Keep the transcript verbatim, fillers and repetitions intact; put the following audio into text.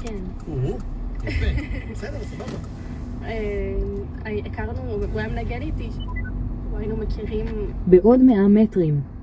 כן. הוא? יפה. בסדר, סבבה. הכרנו, הוא היה מנגן איתי. היינו מכירים... בעוד מאה מטרים,